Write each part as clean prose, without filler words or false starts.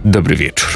Dobry wieczór.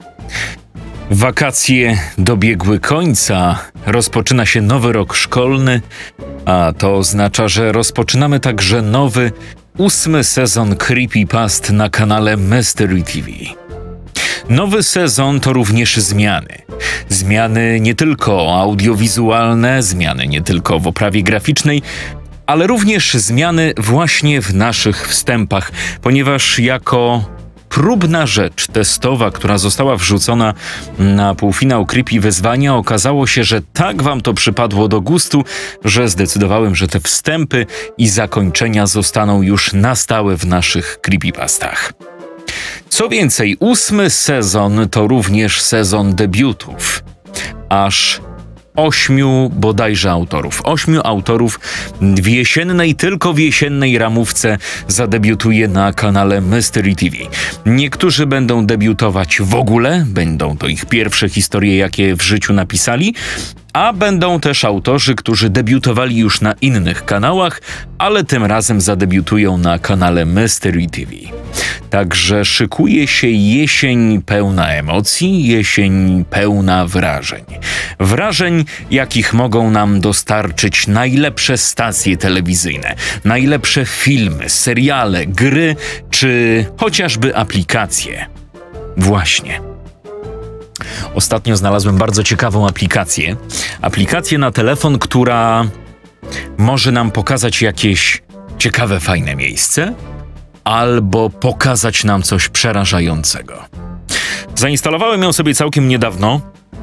Wakacje dobiegły końca, rozpoczyna się nowy rok szkolny, a to oznacza, że rozpoczynamy także nowy, 8. sezon Creepypast na kanale Mystery TV. Nowy sezon to również zmiany. Zmiany nie tylko audiowizualne, zmiany nie tylko w oprawie graficznej, ale również zmiany właśnie w naszych wstępach, ponieważ jako próbna rzecz testowa, która została wrzucona na półfinał Creepy Wyzwania, okazało się, że tak wam to przypadło do gustu, że zdecydowałem, że te wstępy i zakończenia zostaną już na stałe w naszych creepypastach. Co więcej, 8. sezon to również sezon debiutów. Aż 8 bodajże autorów. 8 autorów tylko w jesiennej ramówce zadebiutuje na kanale Mystery TV. Niektórzy będą debiutować w ogóle, będą to ich pierwsze historie, jakie w życiu napisali, a będą też autorzy, którzy debiutowali już na innych kanałach, ale tym razem zadebiutują na kanale Mystery TV. Także szykuje się jesień pełna emocji, jesień pełna wrażeń. Wrażeń, jakich mogą nam dostarczyć najlepsze stacje telewizyjne, najlepsze filmy, seriale, gry czy chociażby aplikacje. Właśnie. Ostatnio znalazłem bardzo ciekawą aplikację. Aplikację na telefon, która może nam pokazać jakieś ciekawe, fajne miejsce albo pokazać nam coś przerażającego. Zainstalowałem ją sobie całkiem niedawno.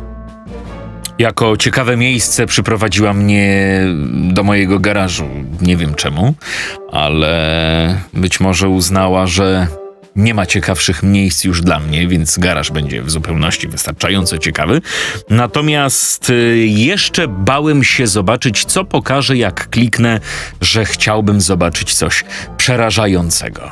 Jako ciekawe miejsce przyprowadziła mnie do mojego garażu. Nie wiem czemu, ale być może uznała, że nie ma ciekawszych miejsc już dla mnie, więc garaż będzie w zupełności wystarczająco ciekawy. Natomiast jeszcze bałem się zobaczyć, co pokaże, jak kliknę, że chciałbym zobaczyć coś przerażającego.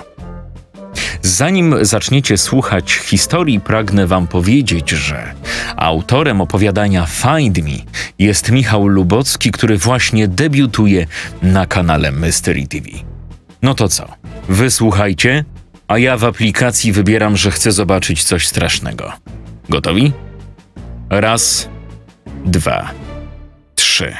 Zanim zaczniecie słuchać historii, pragnę wam powiedzieć, że autorem opowiadania Find Me jest Michał Lubocki, który właśnie debiutuje na kanale Mystery TV. No to co? Wysłuchajcie, a ja w aplikacji wybieram, że chcę zobaczyć coś strasznego. Gotowi? 1, 2, 3.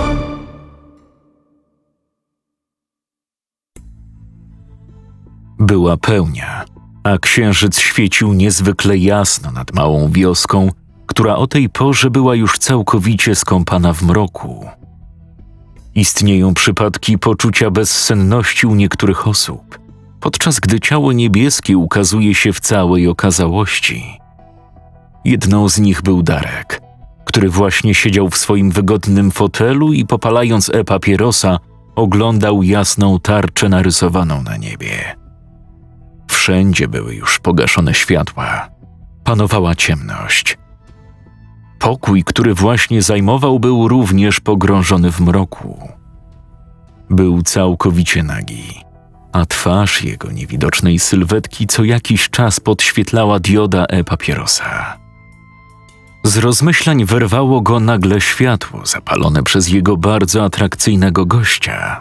Była pełnia, a księżyc świecił niezwykle jasno nad małą wioską, która o tej porze była już całkowicie skąpana w mroku. Istnieją przypadki poczucia bezsenności u niektórych osób, podczas gdy ciało niebieskie ukazuje się w całej okazałości. Jedną z nich był Darek, który właśnie siedział w swoim wygodnym fotelu i popalając papierosa oglądał jasną tarczę narysowaną na niebie. Wszędzie były już pogaszone światła. Panowała ciemność. Pokój, który właśnie zajmował, był również pogrążony w mroku. Był całkowicie nagi, a twarz jego niewidocznej sylwetki co jakiś czas podświetlała dioda papierosa. Z rozmyślań wyrwało go nagle światło zapalone przez jego bardzo atrakcyjnego gościa.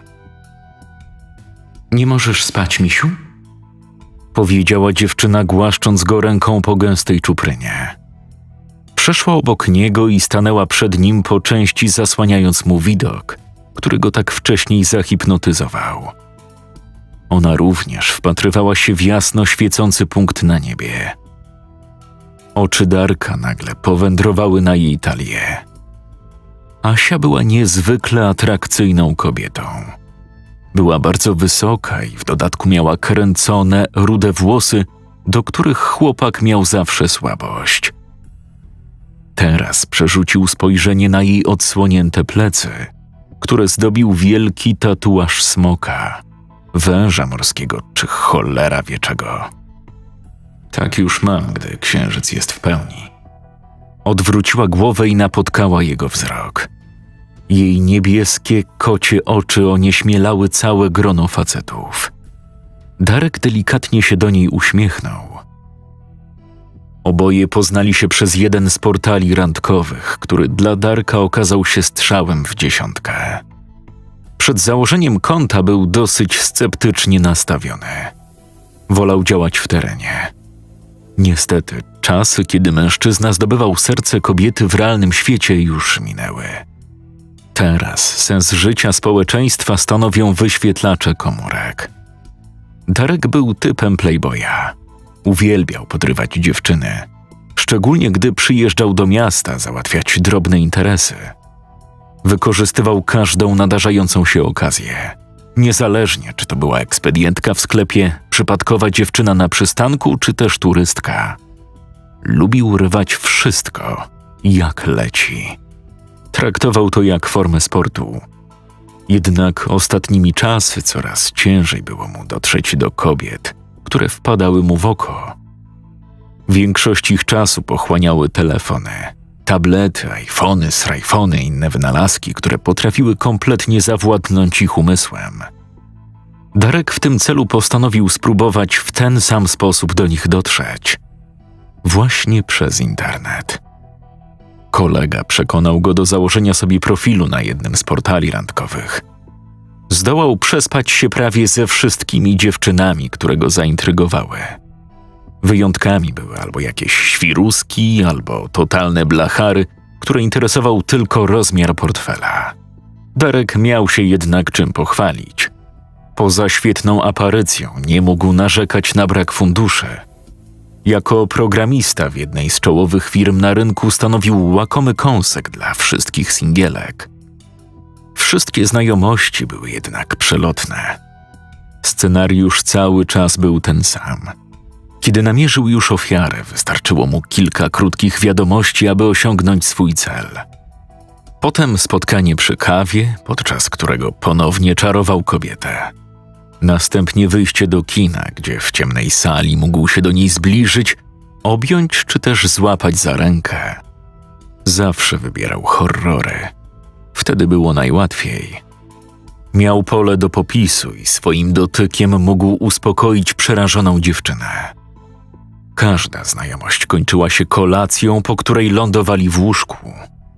„Nie możesz spać, misiu?” powiedziała dziewczyna, głaszcząc go ręką po gęstej czuprynie. Przeszła obok niego i stanęła przed nim, po części zasłaniając mu widok, który go tak wcześniej zahipnotyzował. Ona również wpatrywała się w jasno świecący punkt na niebie. Oczy Darka nagle powędrowały na jej talię. Asia była niezwykle atrakcyjną kobietą. Była bardzo wysoka i w dodatku miała kręcone, rude włosy, do których chłopak miał zawsze słabość. Teraz przerzucił spojrzenie na jej odsłonięte plecy, które zdobił wielki tatuaż smoka, węża morskiego czy cholera wie czego. Tak już mam, gdy księżyc jest w pełni. Odwróciła głowę i napotkała jego wzrok. Jej niebieskie, kocie oczy onieśmielały całe grono facetów. Darek delikatnie się do niej uśmiechnął. Oboje poznali się przez jeden z portali randkowych, który dla Darka okazał się strzałem w dziesiątkę. Przed założeniem konta był dosyć sceptycznie nastawiony. Wolał działać w terenie. Niestety, czasy, kiedy mężczyzna zdobywał serce kobiety w realnym świecie, już minęły. Teraz sens życia społeczeństwa stanowią wyświetlacze komórek. Darek był typem playboya. Uwielbiał podrywać dziewczyny, szczególnie gdy przyjeżdżał do miasta załatwiać drobne interesy. Wykorzystywał każdą nadarzającą się okazję. Niezależnie, czy to była ekspedientka w sklepie, przypadkowa dziewczyna na przystanku, czy też turystka. Lubił rwać wszystko, jak leci. Traktował to jak formę sportu. Jednak ostatnimi czasy coraz ciężej było mu dotrzeć do kobiet, które wpadały mu w oko. Większość ich czasu pochłaniały telefony, tablety, iPhony, srajfony i inne wynalazki, które potrafiły kompletnie zawładnąć ich umysłem. Darek w tym celu postanowił spróbować w ten sam sposób do nich dotrzeć. Właśnie przez internet. Kolega przekonał go do założenia sobie profilu na jednym z portali randkowych. Zdołał przespać się prawie ze wszystkimi dziewczynami, które go zaintrygowały. Wyjątkami były albo jakieś świruski, albo totalne blachary, które interesował tylko rozmiar portfela. Darek miał się jednak czym pochwalić. Poza świetną aparycją nie mógł narzekać na brak funduszy. Jako programista w jednej z czołowych firm na rynku stanowił łakomy kąsek dla wszystkich singielek. Wszystkie znajomości były jednak przelotne. Scenariusz cały czas był ten sam. Kiedy namierzył już ofiarę, wystarczyło mu kilka krótkich wiadomości, aby osiągnąć swój cel. Potem spotkanie przy kawie, podczas którego ponownie czarował kobietę. Następnie wyjście do kina, gdzie w ciemnej sali mógł się do niej zbliżyć, objąć czy też złapać za rękę. Zawsze wybierał horrory. Wtedy było najłatwiej. Miał pole do popisu i swoim dotykiem mógł uspokoić przerażoną dziewczynę. Każda znajomość kończyła się kolacją, po której lądowali w łóżku.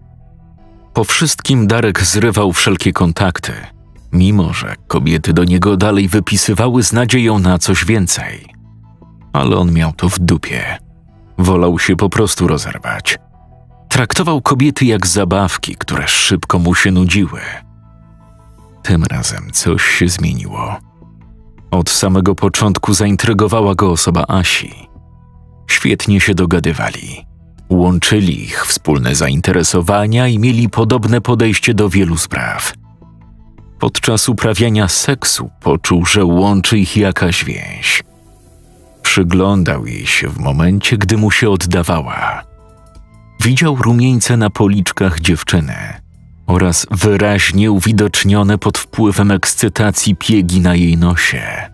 Po wszystkim Darek zrywał wszelkie kontakty, mimo że kobiety do niego dalej wypisywały z nadzieją na coś więcej. Ale on miał to w dupie. Wolał się po prostu rozerwać. Traktował kobiety jak zabawki, które szybko mu się nudziły. Tym razem coś się zmieniło. Od samego początku zaintrygowała go osoba Asi. Świetnie się dogadywali. Łączyli ich wspólne zainteresowania i mieli podobne podejście do wielu spraw. Podczas uprawiania seksu poczuł, że łączy ich jakaś więź. Przyglądał jej się w momencie, gdy mu się oddawała. Widział rumieńce na policzkach dziewczyny oraz wyraźnie uwidocznione pod wpływem ekscytacji piegi na jej nosie.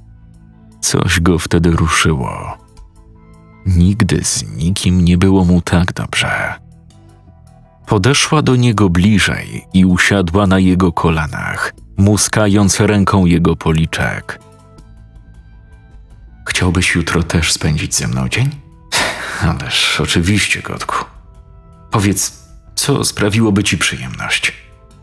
Coś go wtedy ruszyło. Nigdy z nikim nie było mu tak dobrze. Podeszła do niego bliżej i usiadła na jego kolanach, muskając ręką jego policzek. Chciałbyś jutro też spędzić ze mną dzień? Ależ oczywiście, kotku. Powiedz, co sprawiłoby ci przyjemność?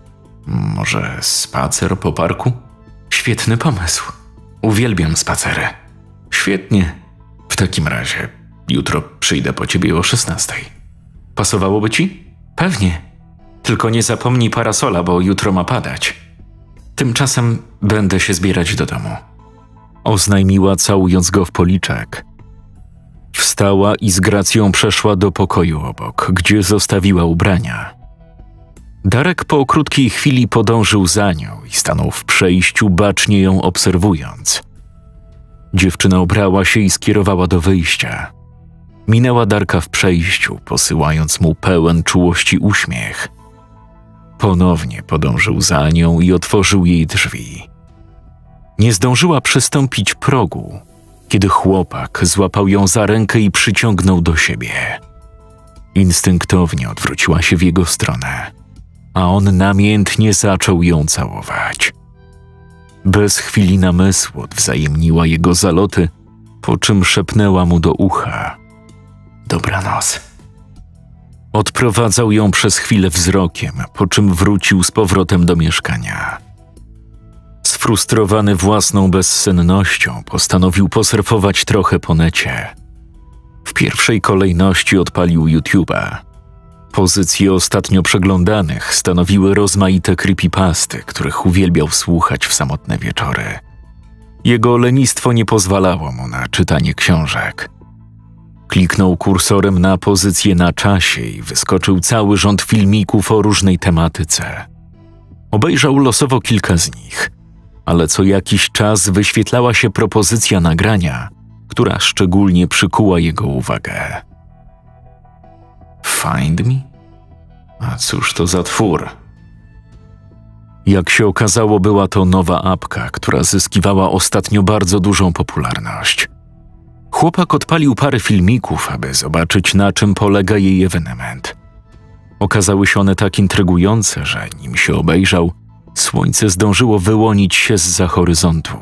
Może spacer po parku? Świetny pomysł. Uwielbiam spacery. Świetnie. W takim razie jutro przyjdę po ciebie o 16:00. Pasowałoby ci? Pewnie. Tylko nie zapomnij parasola, bo jutro ma padać. Tymczasem będę się zbierać do domu. Oznajmiła, całując go w policzek. Wstała i z gracją przeszła do pokoju obok, gdzie zostawiła ubrania. Darek po krótkiej chwili podążył za nią i stanął w przejściu, bacznie ją obserwując. Dziewczyna ubrała się i skierowała do wyjścia. Minęła Darka w przejściu, posyłając mu pełen czułości uśmiech. Ponownie podążył za nią i otworzył jej drzwi. Nie zdążyła przystąpić progu, kiedy chłopak złapał ją za rękę i przyciągnął do siebie. Instynktownie odwróciła się w jego stronę, a on namiętnie zaczął ją całować. Bez chwili namysłu odwzajemniła jego zaloty, po czym szepnęła mu do ucha: dobranoc. Odprowadzał ją przez chwilę wzrokiem, po czym wrócił z powrotem do mieszkania. Sfrustrowany własną bezsennością, postanowił posurfować trochę po necie. pierwszej kolejności odpalił YouTube'a. Pozycje ostatnio przeglądanych stanowiły rozmaite creepypasty, których uwielbiał słuchać w samotne wieczory. Jego lenistwo nie pozwalało mu na czytanie książek. Kliknął kursorem na pozycję na czasie i wyskoczył cały rząd filmików o różnej tematyce. Obejrzał losowo kilka z nich, ale co jakiś czas wyświetlała się propozycja nagrania, która szczególnie przykuła jego uwagę. Find Me? A cóż to za twór? Jak się okazało, była to nowa apka, która zyskiwała ostatnio bardzo dużą popularność. Chłopak odpalił parę filmików, aby zobaczyć, na czym polega jej ewenement. Okazały się one tak intrygujące, że nim się obejrzał, słońce zdążyło wyłonić się zza horyzontu.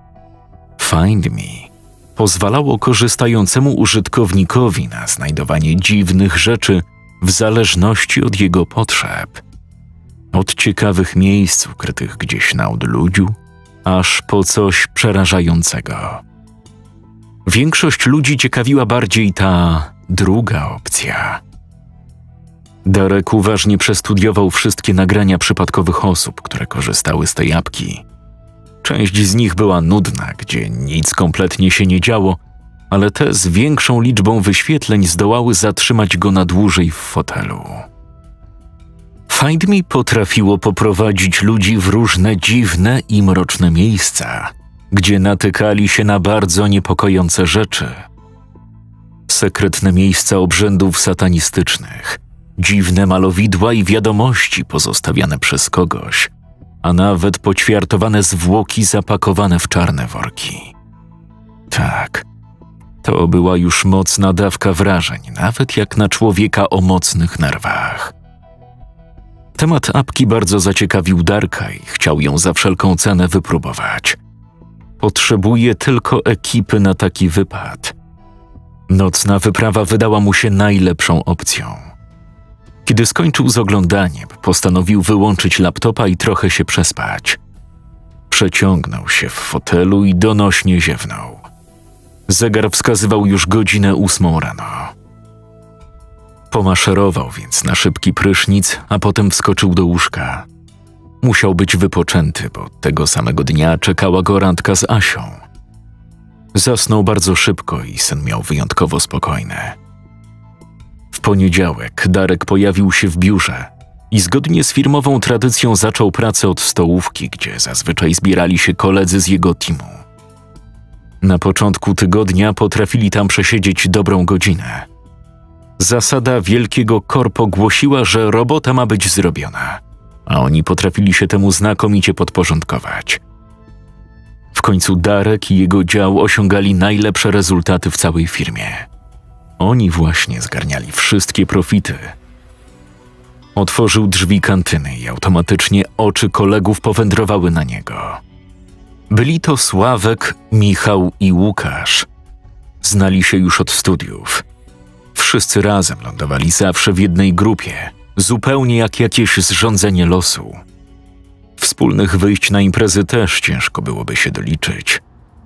Find Me pozwalało korzystającemu użytkownikowi na znajdowanie dziwnych rzeczy w zależności od jego potrzeb. Od ciekawych miejsc ukrytych gdzieś na odludziu, aż po coś przerażającego. Większość ludzi ciekawiła bardziej ta druga opcja. Darek uważnie przestudiował wszystkie nagrania przypadkowych osób, które korzystały z tej apki. Część z nich była nudna, gdzie nic kompletnie się nie działo, ale te z większą liczbą wyświetleń zdołały zatrzymać go na dłużej w fotelu. Find Me potrafiło poprowadzić ludzi w różne dziwne i mroczne miejsca, gdzie natykali się na bardzo niepokojące rzeczy. Sekretne miejsca obrzędów satanistycznych, dziwne malowidła i wiadomości pozostawiane przez kogoś, a nawet poćwiartowane zwłoki zapakowane w czarne worki. Tak, to była już mocna dawka wrażeń, nawet jak na człowieka o mocnych nerwach. Temat apki bardzo zaciekawił Darka i chciał ją za wszelką cenę wypróbować. Potrzebuje tylko ekipy na taki wypad. Nocna wyprawa wydała mu się najlepszą opcją. Kiedy skończył z oglądaniem, postanowił wyłączyć laptopa i trochę się przespać. Przeciągnął się w fotelu i donośnie ziewnął. Zegar wskazywał już godzinę 8 rano. Pomaszerował więc na szybki prysznic, a potem wskoczył do łóżka. Musiał być wypoczęty, bo tego samego dnia czekała go randka z Asią. Zasnął bardzo szybko i sen miał wyjątkowo spokojny. W poniedziałek Darek pojawił się w biurze i zgodnie z firmową tradycją zaczął pracę od stołówki, gdzie zazwyczaj zbierali się koledzy z jego teamu. Na początku tygodnia potrafili tam przesiedzieć dobrą godzinę. Zasada wielkiego korpo głosiła, że robota ma być zrobiona, a oni potrafili się temu znakomicie podporządkować. W końcu Darek i jego dział osiągali najlepsze rezultaty w całej firmie. Oni właśnie zgarniali wszystkie profity. Otworzył drzwi kantyny i automatycznie oczy kolegów powędrowały na niego. Byli to Sławek, Michał i Łukasz. Znali się już od studiów. Wszyscy razem lądowali zawsze w jednej grupie, zupełnie jak jakieś zrządzenie losu. Wspólnych wyjść na imprezy też ciężko byłoby się doliczyć.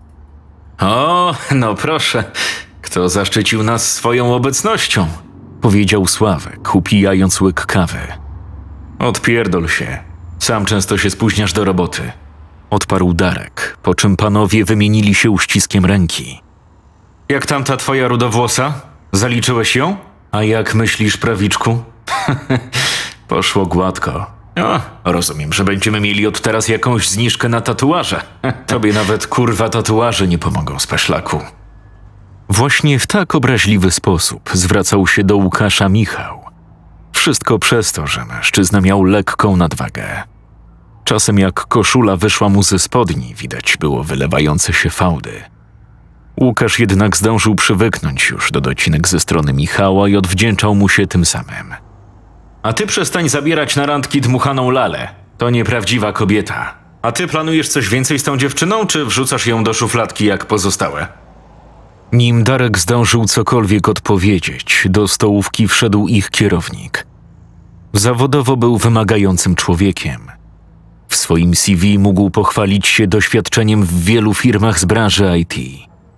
O, no proszę, kto zaszczycił nas swoją obecnością? Powiedział Sławek, upijając łyk kawy. Odpierdol się, sam często się spóźniasz do roboty. Odparł Darek, po czym panowie wymienili się uściskiem ręki. Jak tamta twoja rudowłosa? Zaliczyłeś ją? A jak myślisz, prawiczku? Poszło gładko. O, rozumiem, że będziemy mieli od teraz jakąś zniżkę na tatuaże. Tobie nawet kurwa tatuaże nie pomogą, speszlaku. Właśnie w tak obraźliwy sposób zwracał się do Łukasza Michał. Wszystko przez to, że mężczyzna miał lekką nadwagę. Czasem jak koszula wyszła mu ze spodni, widać było wylewające się fałdy. Łukasz jednak zdążył przywyknąć już do docinek ze strony Michała i odwdzięczał mu się tym samym. A ty przestań zabierać na randki dmuchaną lalę. To nieprawdziwa kobieta. A ty planujesz coś więcej z tą dziewczyną, czy wrzucasz ją do szufladki jak pozostałe? Nim Darek zdążył cokolwiek odpowiedzieć, do stołówki wszedł ich kierownik. Zawodowo był wymagającym człowiekiem. W swoim CV mógł pochwalić się doświadczeniem w wielu firmach z branży IT.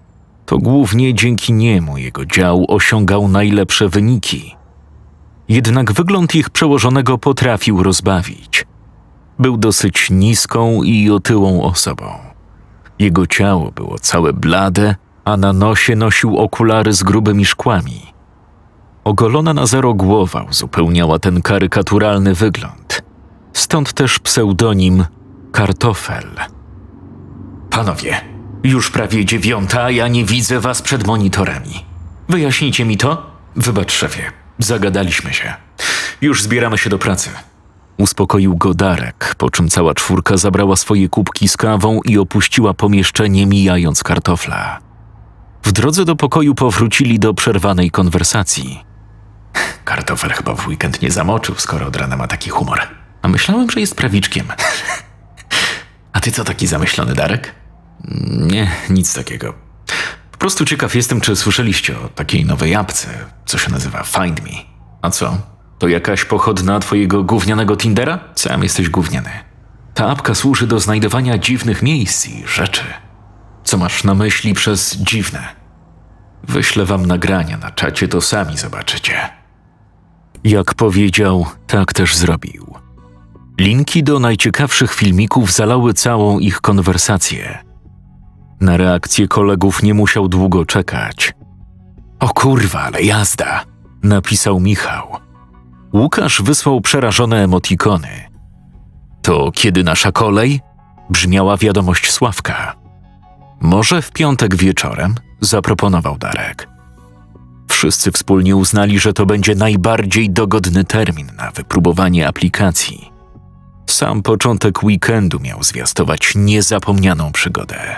To głównie dzięki niemu jego dział osiągał najlepsze wyniki. Jednak wygląd ich przełożonego potrafił rozbawić. Był dosyć niską i otyłą osobą. Jego ciało było całe blade, a na nosie nosił okulary z grubymi szkłami. Ogolona na zero głowa uzupełniała ten karykaturalny wygląd. Stąd też pseudonim Kartofel. Panowie, już prawie 9, a ja nie widzę was przed monitorami. Wyjaśnijcie mi to? Wybacz, szefie, zagadaliśmy się. Już zbieramy się do pracy. Uspokoił go Darek, po czym cała 4 zabrała swoje kubki z kawą i opuściła pomieszczenie, mijając Kartofla. W drodze do pokoju powrócili do przerwanej konwersacji. Kartofel chyba w weekend nie zamoczył, skoro od rana ma taki humor. A myślałem, że jest prawiczkiem. A ty co taki zamyślony, Darek? Nie, nic takiego. Po prostu ciekaw jestem, czy słyszeliście o takiej nowej apce, co się nazywa Find Me. A co? To jakaś pochodna twojego gównianego Tindera? Sam jesteś gówniany. Ta apka służy do znajdowania dziwnych miejsc i rzeczy. Co masz na myśli przez dziwne? Wyślę wam nagrania na czacie, to sami zobaczycie. Jak powiedział, tak też zrobił. Linki do najciekawszych filmików zalały całą ich konwersację. Na reakcję kolegów nie musiał długo czekać. O kurwa, ale jazda, napisał Michał. Łukasz wysłał przerażone emotikony. To kiedy nasza kolej? Brzmiała wiadomość Sławka. Może w piątek wieczorem? Zaproponował Darek. Wszyscy wspólnie uznali, że to będzie najbardziej dogodny termin na wypróbowanie aplikacji. Sam początek weekendu miał zwiastować niezapomnianą przygodę.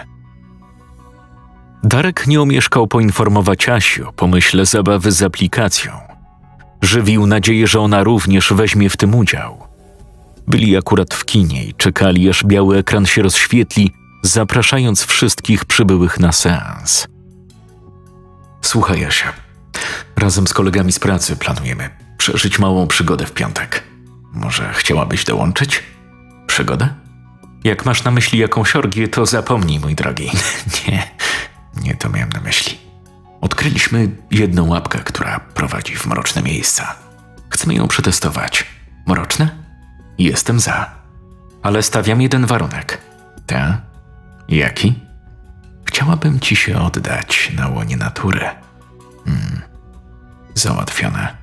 Darek nie omieszkał poinformować Asi o pomyśle zabawy z aplikacją. Żywił nadzieję, że ona również weźmie w tym udział. Byli akurat w kinie i czekali, aż biały ekran się rozświetli, zapraszając wszystkich przybyłych na seans. Słuchaj, Asia, razem z kolegami z pracy planujemy przeżyć małą przygodę w piątek. Może chciałabyś dołączyć? Przygodę? Jak masz na myśli jakąś orgię, to zapomnij, mój drogi. Nie to miałem na myśli. Odkryliśmy jedną łapkę, która prowadzi w mroczne miejsca. Chcemy ją przetestować. Mroczne? Jestem za. Ale stawiam jeden warunek. Ta? Jaki? Chciałabym ci się oddać na łonie natury. Załatwione.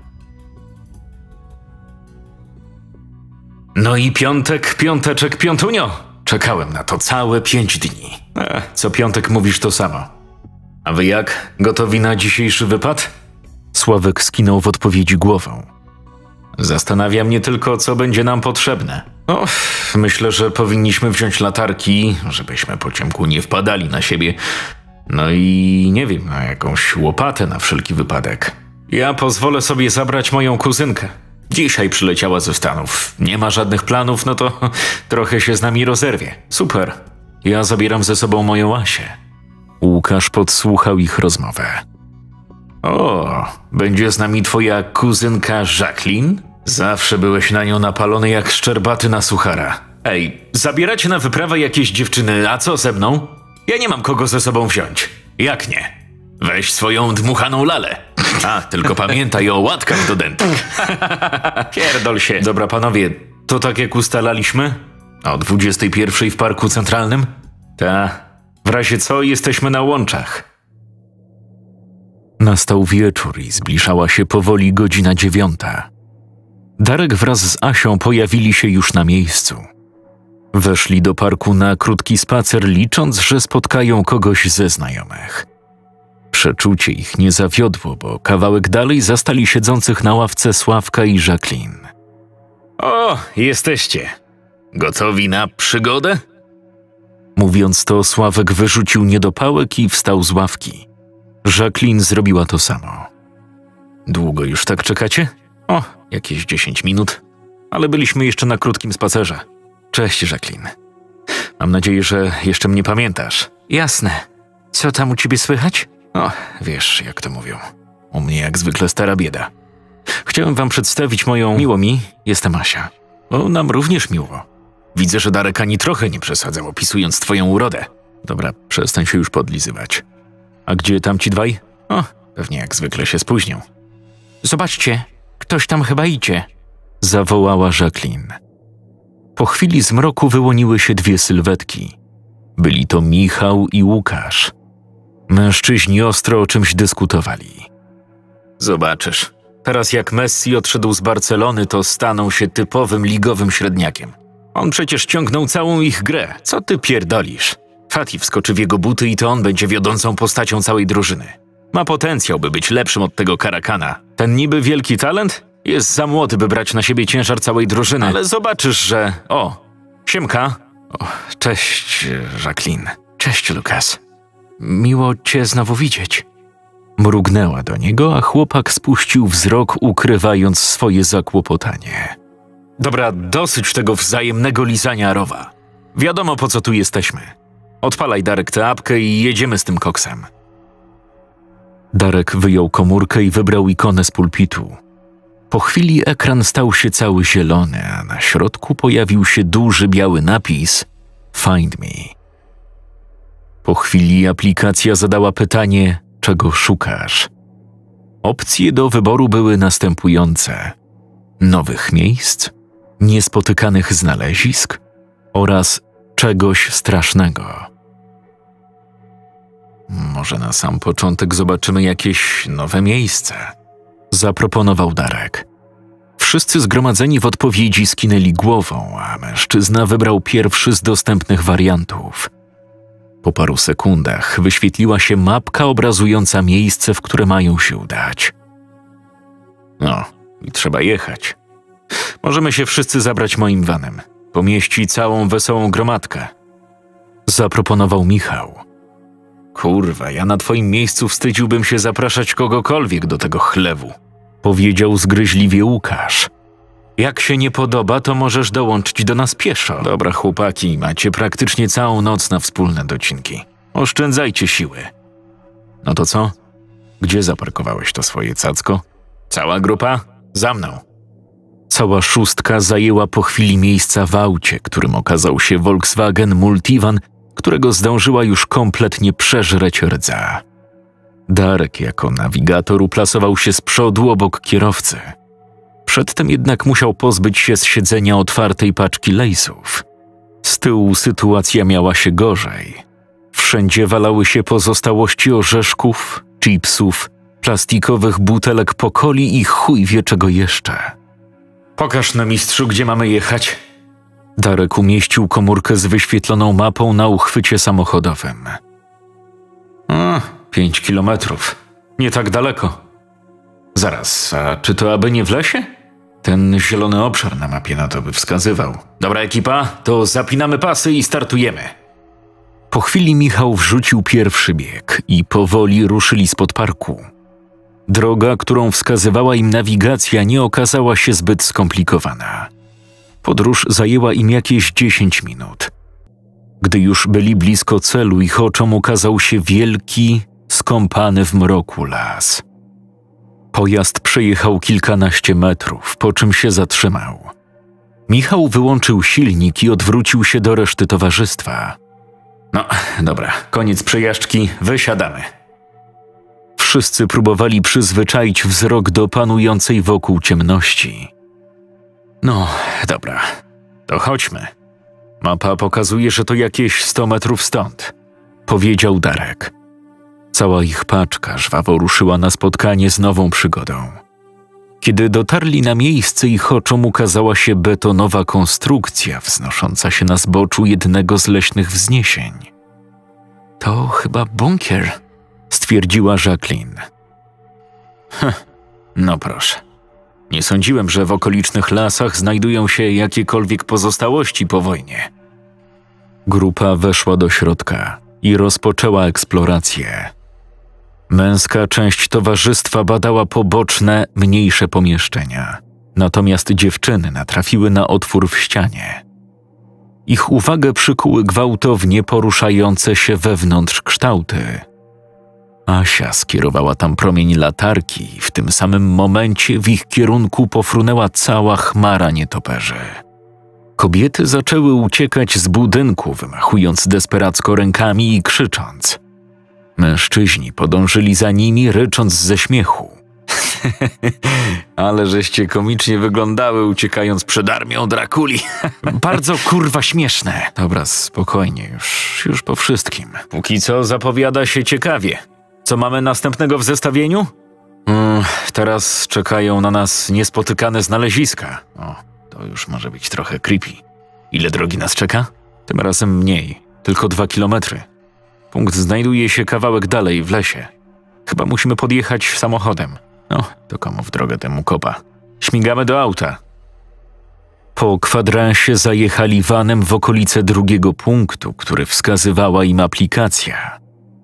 No i piąteczek, piątunio. Czekałem na to całe 5 dni. Co piątek mówisz to samo. A wy jak? Gotowi na dzisiejszy wypad? Sławek skinął w odpowiedzi głową. Zastanawia mnie tylko, co będzie nam potrzebne. Myślę, że powinniśmy wziąć latarki, żebyśmy po ciemku nie wpadali na siebie. No i nie wiem, na jakąś łopatę na wszelki wypadek. Ja pozwolę sobie zabrać moją kuzynkę. Dzisiaj przyleciała ze Stanów. Nie ma żadnych planów, no to trochę się z nami rozerwie. Super. Ja zabieram ze sobą moją Asię. Łukasz podsłuchał ich rozmowę. O, będzie z nami twoja kuzynka Jacqueline? Zawsze byłeś na nią napalony jak szczerbaty na suchara. Ej, zabieracie na wyprawę jakieś dziewczyny, a co ze mną? Ja nie mam kogo ze sobą wziąć. Jak nie? Weź swoją dmuchaną lalę. A, tylko pamiętaj o łatkach do dentek. Pierdol się. Dobra, panowie, to tak jak ustalaliśmy? O 21:00 w Parku Centralnym? Ta. W razie co, jesteśmy na łączach. Nastał wieczór i zbliżała się powoli godzina 9. Darek wraz z Asią pojawili się już na miejscu. Weszli do parku na krótki spacer, licząc, że spotkają kogoś ze znajomych. Przeczucie ich nie zawiodło, bo kawałek dalej zastali siedzących na ławce Sławka i Jacqueline. O, jesteście. Gotowi na przygodę? Mówiąc to, Sławek wyrzucił niedopałek i wstał z ławki. Jacqueline zrobiła to samo. Długo już tak czekacie? O, jakieś 10 minut. Ale byliśmy jeszcze na krótkim spacerze. Cześć, Jacqueline. Mam nadzieję, że jeszcze mnie pamiętasz. Jasne. Co tam u ciebie słychać? O, wiesz, jak to mówią. U mnie jak zwykle stara bieda. Chciałem wam przedstawić moją... Miło mi, jestem Asia. O, nam również miło. Widzę, że Darek ani trochę nie przesadzał, opisując twoją urodę. Dobra, przestań się już podlizywać. A gdzie tamci dwaj? O, pewnie jak zwykle się spóźnią. Zobaczcie, ktoś tam chyba idzie, zawołała Jacqueline. Po chwili zmroku wyłoniły się dwie sylwetki. Byli to Michał i Łukasz. Mężczyźni ostro o czymś dyskutowali. Zobaczysz, teraz jak Messi odszedł z Barcelony, to staną się typowym ligowym średniakiem. On przecież ciągnął całą ich grę. Co ty pierdolisz? Fati wskoczy w jego buty i to on będzie wiodącą postacią całej drużyny. Ma potencjał, by być lepszym od tego Karakana. Ten niby wielki talent jest za młody, by brać na siebie ciężar całej drużyny, ale zobaczysz, że... O, siemka. O, cześć, Jacqueline. Cześć, Lukas. Miło cię znowu widzieć. Mrugnęła do niego, a chłopak spuścił wzrok, ukrywając swoje zakłopotanie. Dobra, dosyć tego wzajemnego lizania rowa. Wiadomo, po co tu jesteśmy. Odpalaj, Darek, tę apkę i jedziemy z tym koksem. Darek wyjął komórkę i wybrał ikonę z pulpitu. Po chwili ekran stał się cały zielony, a na środku pojawił się duży biały napis Find me. Po chwili aplikacja zadała pytanie, czego szukasz. Opcje do wyboru były następujące: nowych miejsc, niespotykanych znalezisk oraz czegoś strasznego. Może na sam początek zobaczymy jakieś nowe miejsce, zaproponował Darek. Wszyscy zgromadzeni w odpowiedzi skinęli głową, a mężczyzna wybrał pierwszy z dostępnych wariantów. Po paru sekundach wyświetliła się mapka obrazująca miejsce, w które mają się udać. No, i trzeba jechać. Możemy się wszyscy zabrać moim vanem. Pomieści całą wesołą gromadkę. Zaproponował Michał. Kurwa, ja na twoim miejscu wstydziłbym się zapraszać kogokolwiek do tego chlewu, powiedział zgryźliwie Łukasz. Jak się nie podoba, to możesz dołączyć do nas pieszo. Dobra, chłopaki, macie praktycznie całą noc na wspólne docinki. Oszczędzajcie siły. No to co? Gdzie zaparkowałeś to swoje cacko? Cała grupa? Za mną. Cała szóstka zajęła po chwili miejsca w aucie, którym okazał się Volkswagen Multivan, którego zdążyła już kompletnie przeżreć rdza. Darek jako nawigator uplasował się z przodu obok kierowcy. Przedtem jednak musiał pozbyć się z siedzenia otwartej paczki lejsów. Z tyłu sytuacja miała się gorzej. Wszędzie walały się pozostałości orzeszków, chipsów, plastikowych butelek po coli i chuj wie czego jeszcze. Pokaż na mistrzu, gdzie mamy jechać. Darek umieścił komórkę z wyświetloną mapą na uchwycie samochodowym. 5 kilometrów. Nie tak daleko. Zaraz, a czy to aby nie w lesie? Ten zielony obszar na mapie na to by wskazywał. Dobra ekipa, to zapinamy pasy i startujemy. Po chwili Michał wrzucił pierwszy bieg i powoli ruszyli spod parku. Droga, którą wskazywała im nawigacja, nie okazała się zbyt skomplikowana. Podróż zajęła im jakieś 10 minut. Gdy już byli blisko celu, ich oczom ukazał się wielki, skąpany w mroku las. Pojazd przejechał kilkanaście metrów, po czym się zatrzymał. Michał wyłączył silnik i odwrócił się do reszty towarzystwa. No, dobra, koniec przejażdżki, wysiadamy. Wszyscy próbowali przyzwyczaić wzrok do panującej wokół ciemności. No, dobra, to chodźmy. Mapa pokazuje, że to jakieś 100 metrów stąd, powiedział Darek. Cała ich paczka żwawo ruszyła na spotkanie z nową przygodą. Kiedy dotarli na miejsce, ich oczom ukazała się betonowa konstrukcja wznosząca się na zboczu jednego z leśnych wzniesień. To chyba bunkier, stwierdziła Jacqueline. No proszę. Nie sądziłem, że w okolicznych lasach znajdują się jakiekolwiek pozostałości po wojnie. Grupa weszła do środka i rozpoczęła eksplorację. Męska część towarzystwa badała poboczne, mniejsze pomieszczenia, natomiast dziewczyny natrafiły na otwór w ścianie. Ich uwagę przykuły gwałtownie poruszające się wewnątrz kształty. Asia skierowała tam promień latarki i w tym samym momencie w ich kierunku pofrunęła cała chmara nietoperzy. Kobiety zaczęły uciekać z budynku, wymachując desperacko rękami i krzycząc. Mężczyźni podążyli za nimi, rycząc ze śmiechu. Ale żeście komicznie wyglądały, uciekając przed armią Drakuli. Bardzo kurwa śmieszne. Dobra, spokojnie, już po wszystkim. Póki co zapowiada się ciekawie. Co mamy następnego w zestawieniu? Teraz czekają na nas niespotykane znaleziska. O, to już może być trochę creepy. Ile drogi nas czeka? Tym razem mniej, tylko 2 kilometry. Punkt znajduje się kawałek dalej, w lesie. Chyba musimy podjechać samochodem. No, to komu w drogę temu kopa. Śmigamy do auta. Po kwadransie zajechali vanem w okolice drugiego punktu, który wskazywała im aplikacja.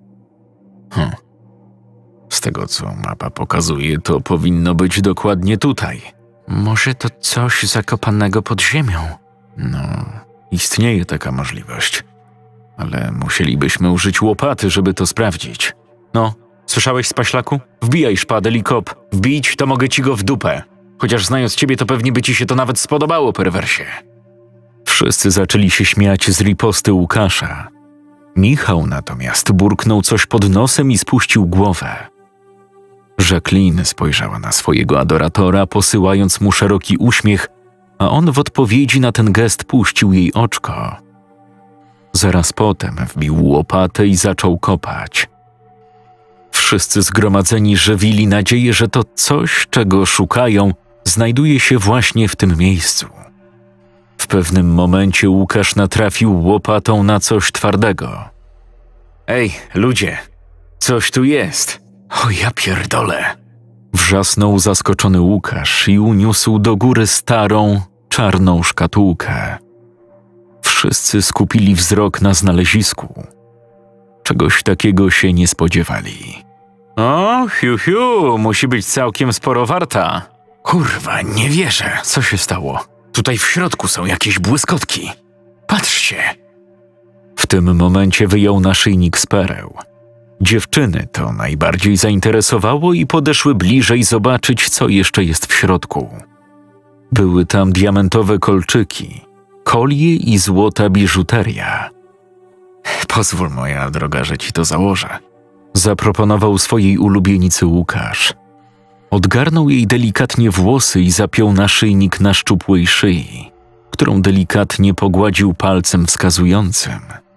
Z tego, co mapa pokazuje, to powinno być dokładnie tutaj. Może to coś zakopanego pod ziemią? No, istnieje taka możliwość. Ale musielibyśmy użyć łopaty, żeby to sprawdzić. No, słyszałeś, Spaślaku? Wbijaj szpadę i kop. Wbić, to mogę ci go w dupę. Chociaż znając ciebie, to pewnie by ci się to nawet spodobało, perwersie. Wszyscy zaczęli się śmiać z riposty Łukasza. Michał natomiast burknął coś pod nosem i spuścił głowę. Jacqueline spojrzała na swojego adoratora, posyłając mu szeroki uśmiech, a on w odpowiedzi na ten gest puścił jej oczko. Zaraz potem wbił łopatę i zaczął kopać. Wszyscy zgromadzeni żywili nadzieję, że to coś, czego szukają, znajduje się właśnie w tym miejscu. W pewnym momencie Łukasz natrafił łopatą na coś twardego. Ej, ludzie, coś tu jest. O ja pierdolę. Wrzasnął zaskoczony Łukasz i uniósł do góry starą, czarną szkatułkę. Wszyscy skupili wzrok na znalezisku. Czegoś takiego się nie spodziewali. O, musi być całkiem sporo warta. Kurwa, nie wierzę. Co się stało? Tutaj w środku są jakieś błyskotki. Patrzcie. W tym momencie wyjął naszyjnik z pereł. Dziewczyny to najbardziej zainteresowało i podeszły bliżej zobaczyć, co jeszcze jest w środku. Były tam diamentowe kolczyki, kolie i złota biżuteria. Pozwól, moja droga, że ci to założę. Zaproponował swojej ulubienicy Łukasz. Odgarnął jej delikatnie włosy i zapiął naszyjnik na szczupłej szyi, którą delikatnie pogładził palcem wskazującym.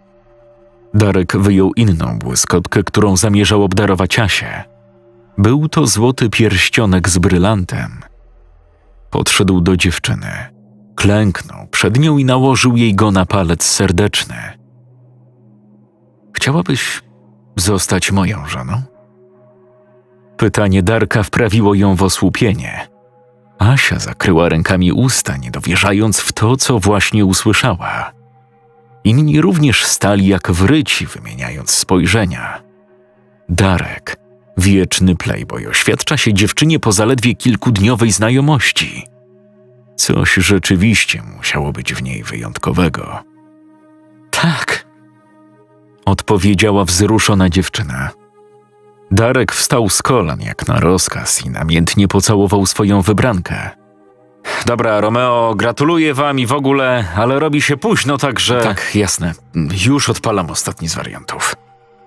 Darek wyjął inną błyskotkę, którą zamierzał obdarować Asię. Był to złoty pierścionek z brylantem. Podszedł do dziewczyny, klęknął przed nią i nałożył jej go na palec serdeczny. Chciałabyś zostać moją żoną? Pytanie Darka wprawiło ją w osłupienie. Asia zakryła rękami usta, nie dowierzając w to, co właśnie usłyszała. Inni również stali jak wryci, wymieniając spojrzenia. Darek, wieczny playboy, oświadcza się dziewczynie po zaledwie kilkudniowej znajomości. Coś rzeczywiście musiało być w niej wyjątkowego. Tak, odpowiedziała wzruszona dziewczyna. Darek wstał z kolan jak na rozkaz i namiętnie pocałował swoją wybrankę. Dobra, Romeo, gratuluję wam i w ogóle, ale robi się późno, także... Tak, jasne. Już odpalam ostatni z wariantów.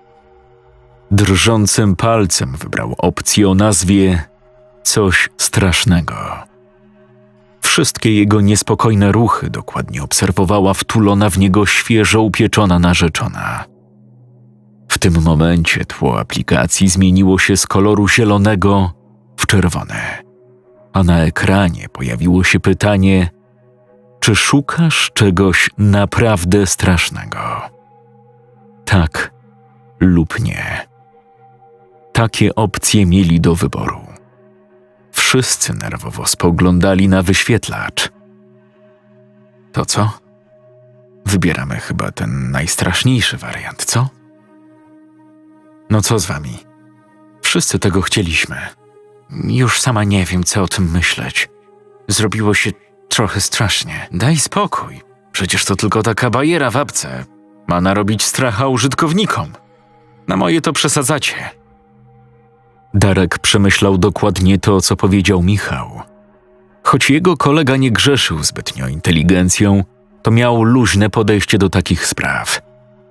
Drżącym palcem wybrał opcję o nazwie coś strasznego. Wszystkie jego niespokojne ruchy dokładnie obserwowała wtulona w niego świeżo upieczona narzeczona. W tym momencie tło aplikacji zmieniło się z koloru zielonego w czerwone, a na ekranie pojawiło się pytanie, czy szukasz czegoś naprawdę strasznego? Tak lub nie. Takie opcje mieli do wyboru. Wszyscy nerwowo spoglądali na wyświetlacz. To co? Wybieramy chyba ten najstraszniejszy wariant, co? No co z wami? Wszyscy tego chcieliśmy. Już sama nie wiem, co o tym myśleć. Zrobiło się trochę strasznie. Daj spokój. Przecież to tylko taka bajera w apce. Ma narobić stracha użytkownikom. Na moje to przesadzacie. Darek przemyślał dokładnie to, co powiedział Michał. Choć jego kolega nie grzeszył zbytnio inteligencją, to miał luźne podejście do takich spraw.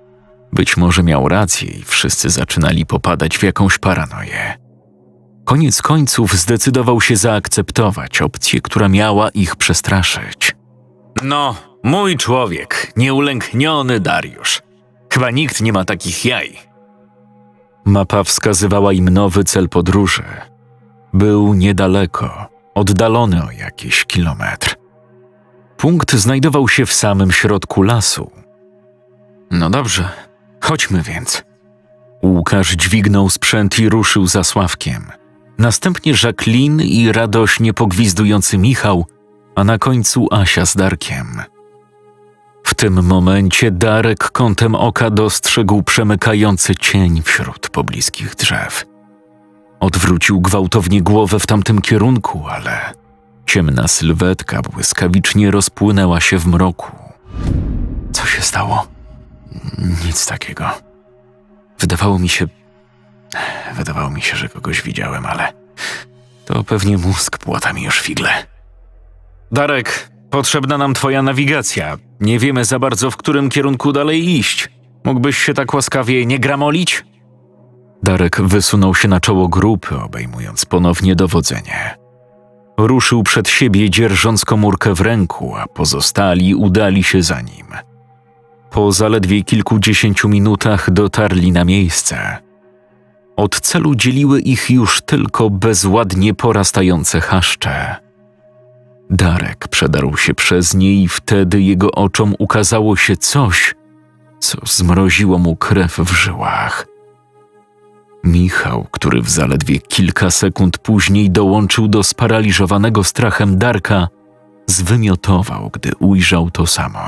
Być może miał rację i wszyscy zaczynali popadać w jakąś paranoję. Koniec końców zdecydował się zaakceptować opcję, która miała ich przestraszyć. No, mój człowiek, nieulękniony Dariusz. Chyba nikt nie ma takich jaj. Mapa wskazywała im nowy cel podróży. Był niedaleko, oddalony o jakiś kilometr. Punkt znajdował się w samym środku lasu. No dobrze, chodźmy więc. Łukasz dźwignął sprzęt i ruszył za Sławkiem. Następnie Jacqueline i radośnie pogwizdujący Michał, a na końcu Asia z Darkiem. W tym momencie Darek kątem oka dostrzegł przemykający cień wśród pobliskich drzew. Odwrócił gwałtownie głowę w tamtym kierunku, ale ciemna sylwetka błyskawicznie rozpłynęła się w mroku. Co się stało? Nic takiego. Wydawało mi się, że kogoś widziałem, ale to pewnie mózg płata mi już figle. Darek, potrzebna nam twoja nawigacja. Nie wiemy za bardzo, w którym kierunku dalej iść. Mógłbyś się tak łaskawie nie gramolić? Darek wysunął się na czoło grupy, obejmując ponownie dowodzenie. Ruszył przed siebie, dzierżąc komórkę w ręku, a pozostali udali się za nim. Po zaledwie kilkudziesięciu minutach dotarli na miejsce. Od celu dzieliły ich już tylko bezładnie porastające chaszcze. Darek przedarł się przez nie i wtedy jego oczom ukazało się coś, co zmroziło mu krew w żyłach. Michał, który w zaledwie kilka sekund później dołączył do sparaliżowanego strachem Darka, zwymiotował, gdy ujrzał to samo.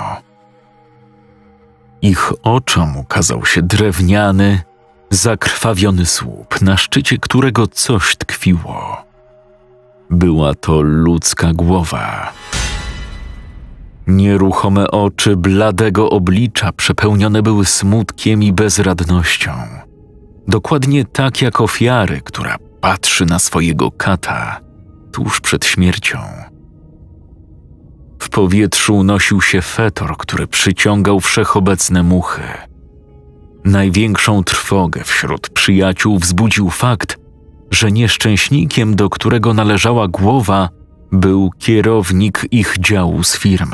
Ich oczom ukazał się drewniany, zakrwawiony słup, na szczycie którego coś tkwiło. Była to ludzka głowa. Nieruchome oczy bladego oblicza przepełnione były smutkiem i bezradnością. Dokładnie tak jak ofiary, która patrzy na swojego kata tuż przed śmiercią. W powietrzu unosił się fetor, który przyciągał wszechobecne muchy. Największą trwogę wśród przyjaciół wzbudził fakt, że nieszczęśnikiem, do którego należała głowa, był kierownik ich działu z firmy.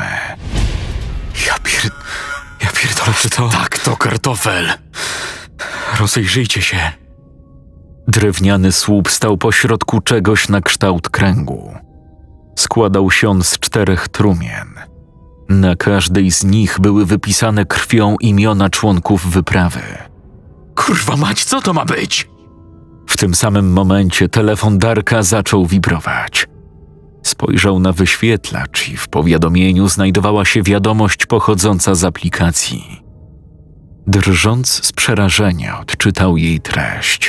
Ja pierdolę, czy to... Tak, to kartofel. Rozejrzyjcie się. Drewniany słup stał pośrodku czegoś na kształt kręgu. Składał się on z 4 trumien. Na każdej z nich były wypisane krwią imiona członków wyprawy. Kurwa mać, co to ma być? W tym samym momencie telefon Darka zaczął wibrować. Spojrzał na wyświetlacz i w powiadomieniu znajdowała się wiadomość pochodząca z aplikacji. Drżąc z przerażenia, odczytał jej treść.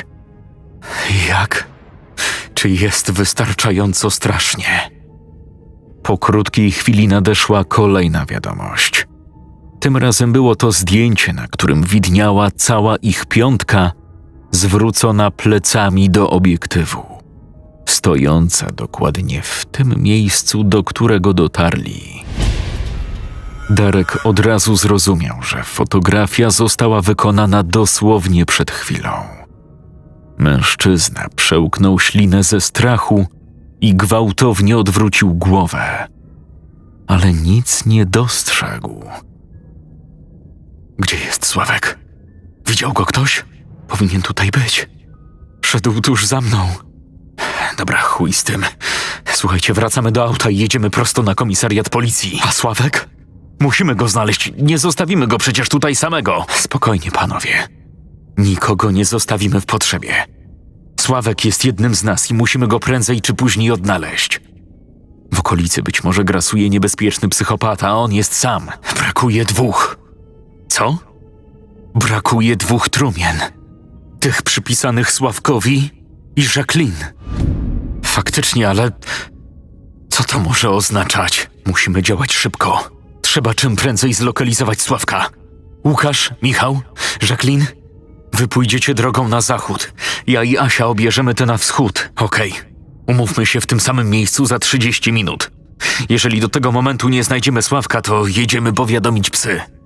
Jak? Czy jest wystarczająco strasznie? Po krótkiej chwili nadeszła kolejna wiadomość. Tym razem było to zdjęcie, na którym widniała cała ich piątka, zwrócona plecami do obiektywu, stojąca dokładnie w tym miejscu, do którego dotarli. Darek od razu zrozumiał, że fotografia została wykonana dosłownie przed chwilą. Mężczyzna przełknął ślinę ze strachu i gwałtownie odwrócił głowę, ale nic nie dostrzegł. Gdzie jest Sławek? Widział go ktoś? Powinien tutaj być. Szedł tuż za mną. Dobra, chuj z tym. Słuchajcie, wracamy do auta i jedziemy prosto na komisariat policji. A Sławek? Musimy go znaleźć. Nie zostawimy go przecież tutaj samego. Spokojnie, panowie. Nikogo nie zostawimy w potrzebie. Sławek jest jednym z nas i musimy go prędzej czy później odnaleźć. W okolicy być może grasuje niebezpieczny psychopata, a on jest sam. Brakuje 2. Co? Brakuje 2 trumien. Tych przypisanych Sławkowi i Jacqueline. Faktycznie, ale co to może oznaczać? Musimy działać szybko. Trzeba czym prędzej zlokalizować Sławka. Łukasz, Michał, Jacqueline, wy pójdziecie drogą na zachód. Ja i Asia obierzemy tę na wschód. Okej. Umówmy się w tym samym miejscu za 30 minut. Jeżeli do tego momentu nie znajdziemy Sławka, to jedziemy powiadomić psy.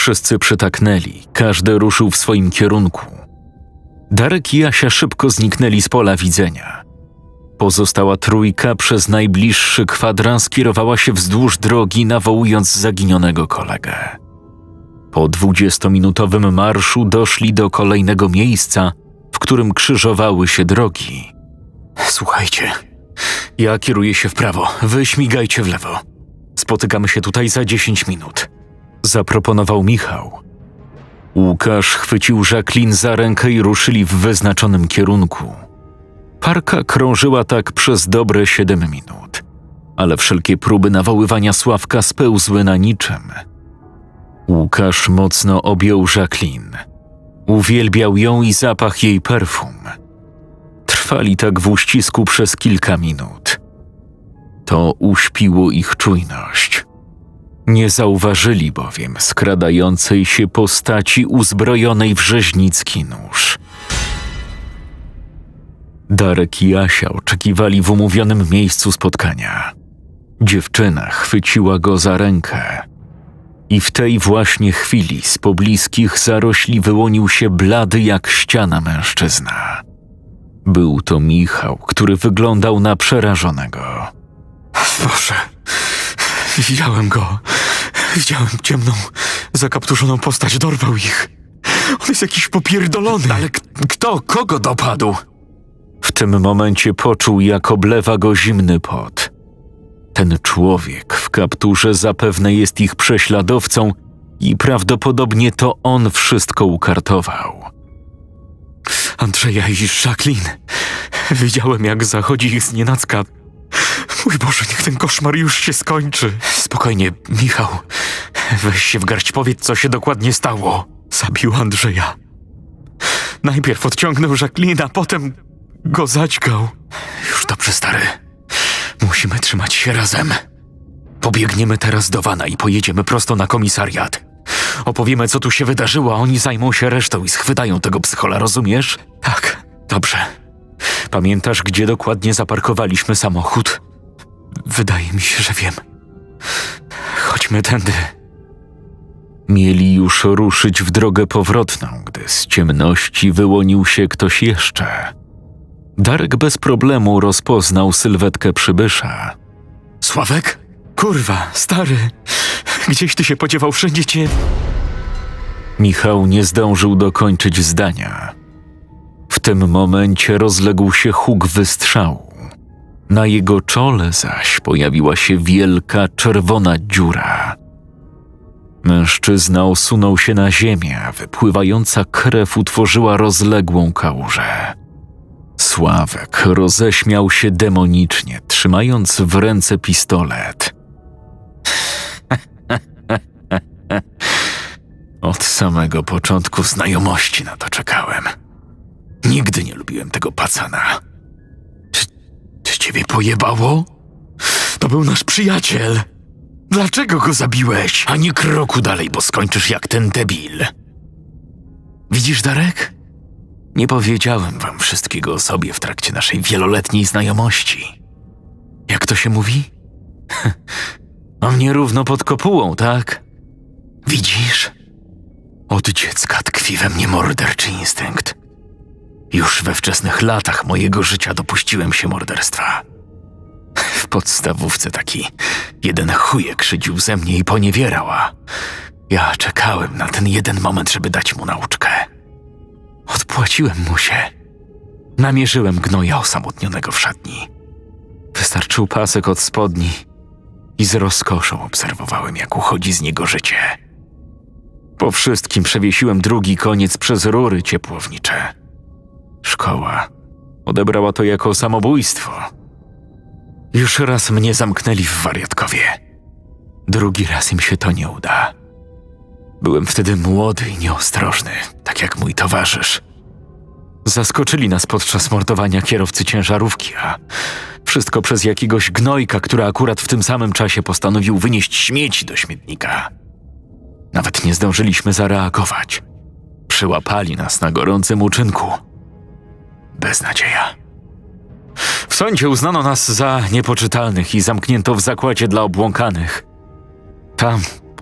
Wszyscy przytaknęli, każdy ruszył w swoim kierunku. Darek i Jasia szybko zniknęli z pola widzenia. Pozostała trójka przez najbliższy kwadrans kierowała się wzdłuż drogi, nawołując zaginionego kolegę. Po 20-minutowym marszu doszli do kolejnego miejsca, w którym krzyżowały się drogi. Słuchajcie, ja kieruję się w prawo, wy śmigajcie w lewo. Spotykamy się tutaj za 10 minut. Zaproponował Michał. Łukasz chwycił Jacqueline za rękę i ruszyli w wyznaczonym kierunku. Parka krążyła tak przez dobre 7 minut, ale wszelkie próby nawoływania Sławka spełzły na niczym. Łukasz mocno objął Jacqueline. Uwielbiał ją i zapach jej perfum. Trwali tak w uścisku przez kilka minut. To uśpiło ich czujność. Nie zauważyli bowiem skradającej się postaci uzbrojonej w rzeźnicki nóż. Darek i Jasia oczekiwali w umówionym miejscu spotkania. Dziewczyna chwyciła go za rękę. I w tej właśnie chwili z pobliskich zarośli wyłonił się blady jak ściana mężczyzna. Był to Michał, który wyglądał na przerażonego. Boże, widziałem go. Widziałem ciemną, zakapturzoną postać, dorwał ich. On jest jakiś popierdolony. Ale kto? Kogo dopadł? W tym momencie poczuł, jak oblewa go zimny pot. Ten człowiek w kapturze zapewne jest ich prześladowcą i prawdopodobnie to on wszystko ukartował. Andrzeja i Jacqueline. Widziałem, jak zachodzi ich znienacka. Mój Boże, niech ten koszmar już się skończy. Spokojnie, Michał. Weź się w garść, powiedz, co się dokładnie stało. Zabił Andrzeja. Najpierw odciągnął Jacqueline, a potem go zadźgał. Już dobrze, stary. Musimy trzymać się razem. Pobiegniemy teraz do Wana i pojedziemy prosto na komisariat. Opowiemy, co tu się wydarzyło, a oni zajmą się resztą i schwytają tego psychola, rozumiesz? Tak, dobrze. Pamiętasz, gdzie dokładnie zaparkowaliśmy samochód? Wydaje mi się, że wiem. Chodźmy tędy. Mieli już ruszyć w drogę powrotną, gdy z ciemności wyłonił się ktoś jeszcze. Darek bez problemu rozpoznał sylwetkę przybysza. Sławek? Kurwa, stary. Gdzieś ty się podziewał, wszędzie cię... Michał nie zdążył dokończyć zdania. W tym momencie rozległ się huk wystrzału. Na jego czole zaś pojawiła się wielka, czerwona dziura. Mężczyzna osunął się na ziemię, a wypływająca krew utworzyła rozległą kałużę. Sławek roześmiał się demonicznie, trzymając w ręce pistolet. Od samego początku znajomości na to czekałem. Nigdy nie lubiłem tego pacana. Czy ciebie pojebało? To był nasz przyjaciel. Dlaczego go zabiłeś? Ani kroku dalej, bo skończysz jak ten debil. Widzisz, Darek? Nie powiedziałem wam wszystkiego o sobie w trakcie naszej wieloletniej znajomości. Jak to się mówi? O mnie równo pod kopułą, tak? Widzisz? Od dziecka tkwi we mnie morderczy instynkt. Już we wczesnych latach mojego życia dopuściłem się morderstwa. W podstawówce taki jeden chujek szydził ze mnie i poniewierał, a ja czekałem na ten jeden moment, żeby dać mu nauczkę. Odpłaciłem mu się. Namierzyłem gnoja osamotnionego w szatni. Wystarczył pasek od spodni i z rozkoszą obserwowałem, jak uchodzi z niego życie. Po wszystkim przewiesiłem drugi koniec przez rury ciepłownicze. Szkoła odebrała to jako samobójstwo. Już raz mnie zamknęli w wariatkowie. Drugi raz im się to nie uda. Byłem wtedy młody i nieostrożny, tak jak mój towarzysz. Zaskoczyli nas podczas mordowania kierowcy ciężarówki, a wszystko przez jakiegoś gnojka, który akurat w tym samym czasie postanowił wynieść śmieci do śmietnika. Nawet nie zdążyliśmy zareagować. Przyłapali nas na gorącym uczynku. Beznadzieja. W sądzie uznano nas za niepoczytalnych i zamknięto w zakładzie dla obłąkanych. Tam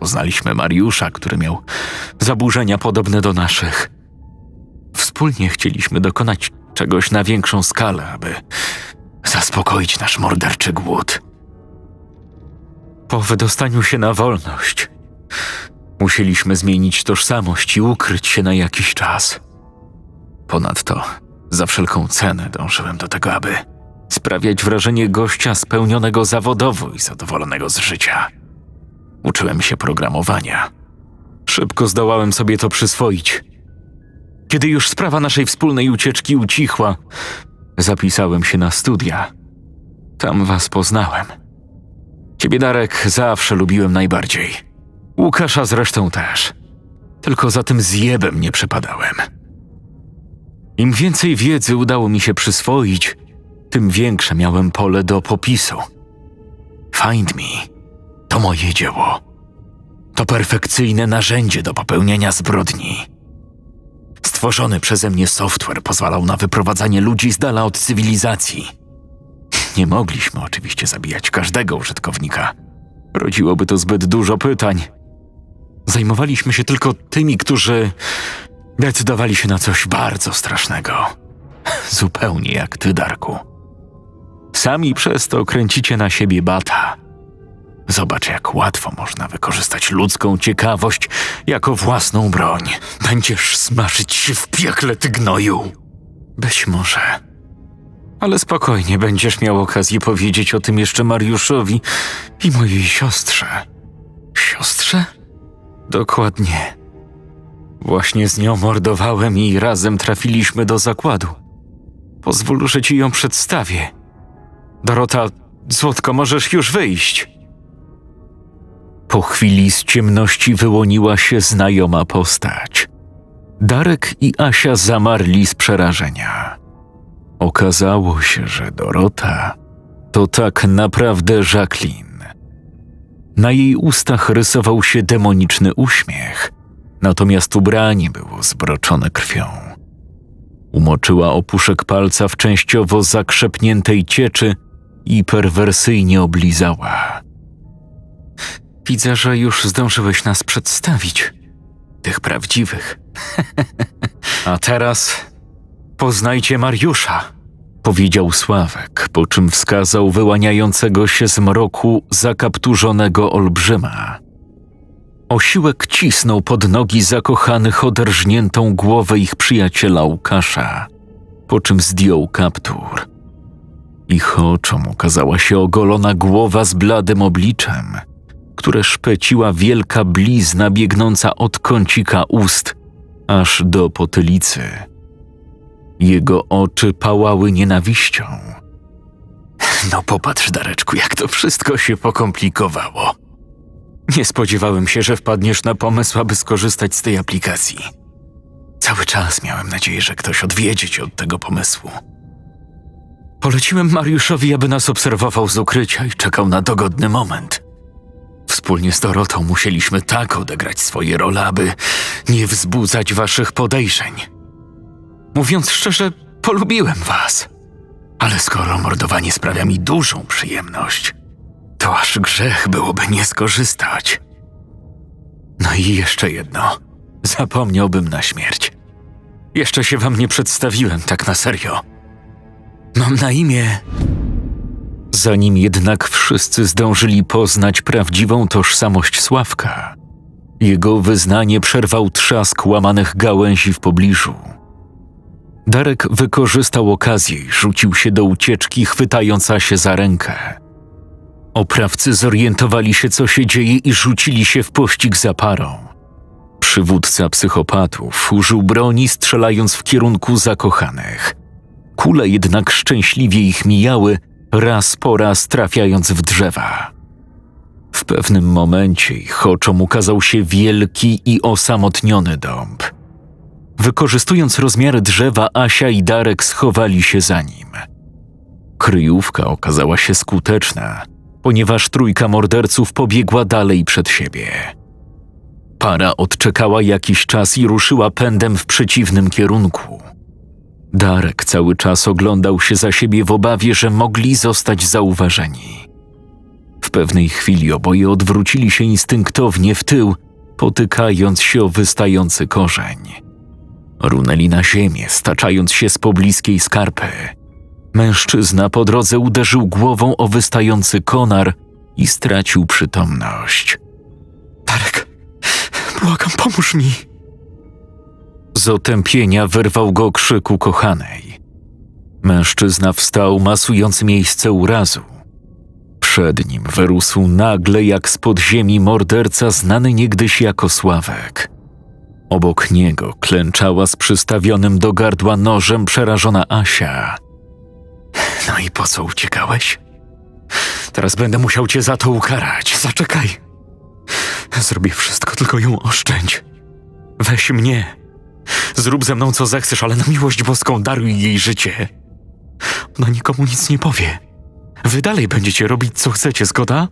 poznaliśmy Mariusza, który miał zaburzenia podobne do naszych. Wspólnie chcieliśmy dokonać czegoś na większą skalę, aby zaspokoić nasz morderczy głód. Po wydostaniu się na wolność musieliśmy zmienić tożsamość i ukryć się na jakiś czas. Ponadto za wszelką cenę dążyłem do tego, aby sprawiać wrażenie gościa spełnionego zawodowo i zadowolonego z życia. Uczyłem się programowania. Szybko zdołałem sobie to przyswoić. Kiedy już sprawa naszej wspólnej ucieczki ucichła, zapisałem się na studia. Tam was poznałem. Ciebie, Darek, zawsze lubiłem najbardziej. Łukasza zresztą też. Tylko za tym zjebem nie przepadałem. Im więcej wiedzy udało mi się przyswoić, tym większe miałem pole do popisu. Find Me to moje dzieło. To perfekcyjne narzędzie do popełnienia zbrodni. Stworzony przeze mnie software pozwalał na wyprowadzanie ludzi z dala od cywilizacji. Nie mogliśmy oczywiście zabijać każdego użytkownika. Rodziłoby to zbyt dużo pytań. Zajmowaliśmy się tylko tymi, którzy decydowali się na coś bardzo strasznego. Zupełnie jak ty, Darku. Sami przez to kręcicie na siebie bata. Zobacz, jak łatwo można wykorzystać ludzką ciekawość jako własną broń. Będziesz smażyć się w piekle, ty gnoju. Być może. Ale spokojnie, będziesz miał okazję powiedzieć o tym jeszcze Mariuszowi i mojej siostrze. Siostrze? Dokładnie. Właśnie z nią mordowałem i razem trafiliśmy do zakładu. Pozwól, że ci ją przedstawię. Dorota, złotko, możesz już wyjść. Po chwili z ciemności wyłoniła się znajoma postać. Darek i Asia zamarli z przerażenia. Okazało się, że Dorota to tak naprawdę Jacqueline. Na jej ustach rysował się demoniczny uśmiech, natomiast ubranie było zbroczone krwią. Umoczyła opuszek palca w częściowo zakrzepniętej cieczy i perwersyjnie oblizała. Widzę, że już zdążyłeś nas przedstawić, tych prawdziwych. A teraz poznajcie Mariusza, powiedział Sławek, po czym wskazał wyłaniającego się z mroku zakapturzonego olbrzyma. Osiłek cisnął pod nogi zakochanych oderżniętą głowę ich przyjaciela Łukasza, po czym zdjął kaptur. Ich oczom ukazała się ogolona głowa z bladym obliczem, które szpeciła wielka blizna biegnąca od kącika ust aż do potylicy. Jego oczy pałały nienawiścią. No popatrz, Dareczku, jak to wszystko się pokomplikowało. Nie spodziewałem się, że wpadniesz na pomysł, aby skorzystać z tej aplikacji. Cały czas miałem nadzieję, że ktoś odwiedzie cię od tego pomysłu. Poleciłem Mariuszowi, aby nas obserwował z ukrycia i czekał na dogodny moment. Wspólnie z Dorotą musieliśmy tak odegrać swoje role, aby nie wzbudzać waszych podejrzeń. Mówiąc szczerze, polubiłem was. Ale skoro mordowanie sprawia mi dużą przyjemność, to aż grzech byłoby nie skorzystać. No i jeszcze jedno. Zapomniałbym na śmierć. Jeszcze się wam nie przedstawiłem tak na serio. Mam na imię... Zanim jednak wszyscy zdążyli poznać prawdziwą tożsamość Sławka, jego wyznanie przerwał trzask łamanych gałęzi w pobliżu. Darek wykorzystał okazję i rzucił się do ucieczki, chwytając Asię za rękę. Oprawcy zorientowali się, co się dzieje, i rzucili się w pościg za parą. Przywódca psychopatów użył broni, strzelając w kierunku zakochanych. Kule jednak szczęśliwie ich mijały, raz po raz trafiając w drzewa. W pewnym momencie ich oczom ukazał się wielki i osamotniony dąb. Wykorzystując rozmiary drzewa, Asia i Darek schowali się za nim. Kryjówka okazała się skuteczna, ponieważ trójka morderców pobiegła dalej przed siebie. Para odczekała jakiś czas i ruszyła pędem w przeciwnym kierunku. Darek cały czas oglądał się za siebie w obawie, że mogli zostać zauważeni. W pewnej chwili oboje odwrócili się instynktownie w tył, potykając się o wystający korzeń. Runęli na ziemię, staczając się z pobliskiej skarpy. Mężczyzna po drodze uderzył głową o wystający konar i stracił przytomność. Darek, błagam, pomóż mi! Z otępienia wyrwał go krzyk ukochanej. Mężczyzna wstał, masując miejsce urazu. Przed nim wyrósł nagle jak spod ziemi morderca znany niegdyś jako Sławek. Obok niego klęczała z przystawionym do gardła nożem przerażona Asia. No i po co uciekałeś? Teraz będę musiał cię za to ukarać. Zaczekaj. Zrobię wszystko, tylko ją oszczędź. Weź mnie. Zrób ze mną co zechcesz, ale na miłość boską daruj jej życie. Ona nikomu nic nie powie. Wy dalej będziecie robić co chcecie, zgoda?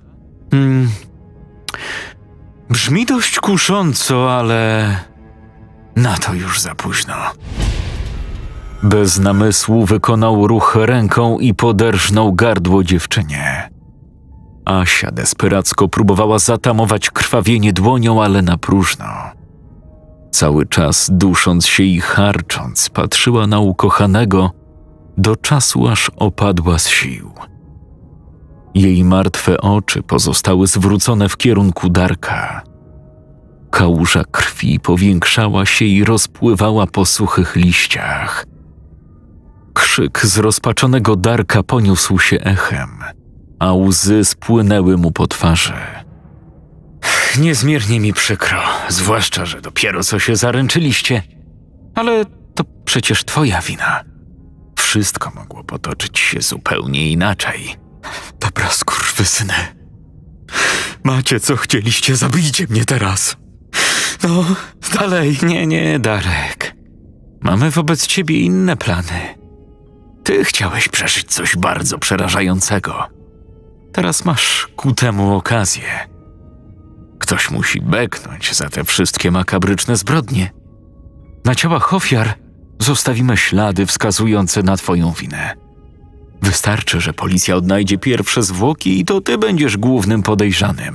Brzmi dość kusząco, ale na to już za późno. Bez namysłu wykonał ruch ręką i poderżnął gardło dziewczynie. Asia desperacko próbowała zatamować krwawienie dłonią, ale na próżno. Cały czas dusząc się i charcząc, patrzyła na ukochanego, do czasu aż opadła z sił. Jej martwe oczy pozostały zwrócone w kierunku Darka. Kałuża krwi powiększała się i rozpływała po suchych liściach. Krzyk zrozpaczonego Darka poniósł się echem, a łzy spłynęły mu po twarzy. Niezmiernie mi przykro, zwłaszcza, że dopiero co się zaręczyliście. Ale to przecież twoja wina. Wszystko mogło potoczyć się zupełnie inaczej. Dobra, skurwysyny. Macie co chcieliście, zabijcie mnie teraz. No, dalej. Nie, Darek. Mamy wobec ciebie inne plany. Ty chciałeś przeżyć coś bardzo przerażającego. Teraz masz ku temu okazję. Ktoś musi beknąć za te wszystkie makabryczne zbrodnie. Na ciałach ofiar zostawimy ślady wskazujące na twoją winę. Wystarczy, że policja odnajdzie pierwsze zwłoki i to ty będziesz głównym podejrzanym.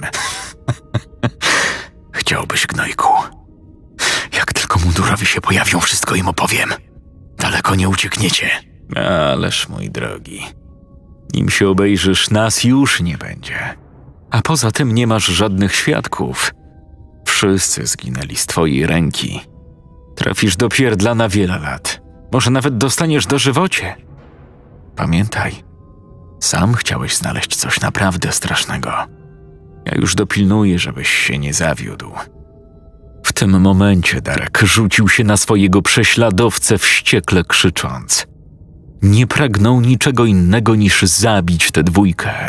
Chciałbyś, gnojku. Jak tylko mundurowi się pojawią, wszystko im opowiem. Daleko nie uciekniecie. Ależ, mój drogi, nim się obejrzysz, nas już nie będzie. A poza tym nie masz żadnych świadków. Wszyscy zginęli z twojej ręki. Trafisz do pierdla na wiele lat. Może nawet dostaniesz dożywocie. Pamiętaj, sam chciałeś znaleźć coś naprawdę strasznego. Ja już dopilnuję, żebyś się nie zawiódł. W tym momencie Darek rzucił się na swojego prześladowcę, wściekle krzycząc. Nie pragnął niczego innego niż zabić tę dwójkę.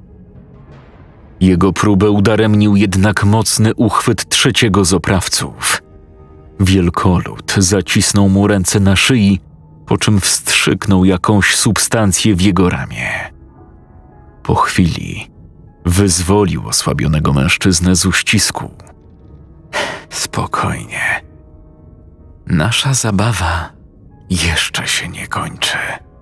Jego próbę udaremnił jednak mocny uchwyt trzeciego z oprawców. Wielkolud zacisnął mu ręce na szyi, po czym wstrzyknął jakąś substancję w jego ramię. Po chwili wyzwolił osłabionego mężczyznę z uścisku. Spokojnie. Nasza zabawa jeszcze się nie kończy.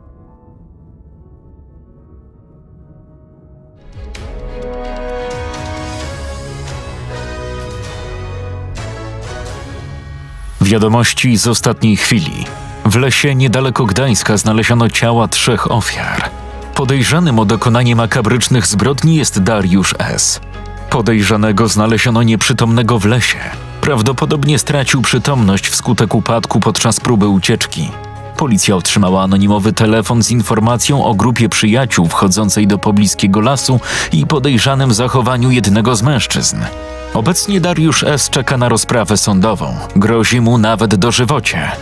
Wiadomości z ostatniej chwili. W lesie niedaleko Gdańska znaleziono ciała 3 ofiar. Podejrzanym o dokonanie makabrycznych zbrodni jest Dariusz S. Podejrzanego znaleziono nieprzytomnego w lesie. Prawdopodobnie stracił przytomność wskutek upadku podczas próby ucieczki. Policja otrzymała anonimowy telefon z informacją o grupie przyjaciół wchodzącej do pobliskiego lasu i podejrzanym zachowaniu jednego z mężczyzn. Obecnie Dariusz S. czeka na rozprawę sądową. Grozi mu nawet dożywocie.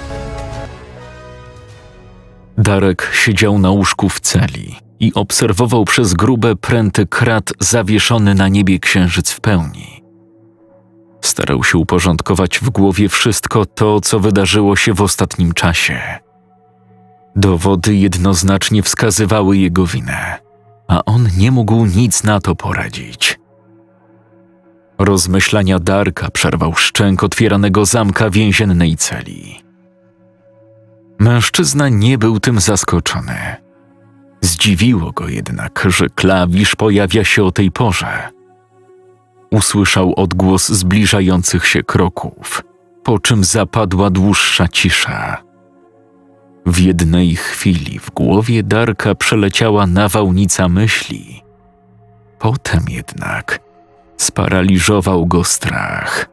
Darek siedział na łóżku w celi i obserwował przez grube pręty krat zawieszony na niebie księżyc w pełni. Starał się uporządkować w głowie wszystko to, co wydarzyło się w ostatnim czasie. Dowody jednoznacznie wskazywały jego winę, a on nie mógł nic na to poradzić. Rozmyślania Darka przerwał szczęk otwieranego zamka więziennej celi. Mężczyzna nie był tym zaskoczony. Zdziwiło go jednak, że klawisz pojawia się o tej porze. Usłyszał odgłos zbliżających się kroków, po czym zapadła dłuższa cisza. W jednej chwili w głowie Darka przeleciała nawałnica myśli. Potem jednak sparaliżował go strach.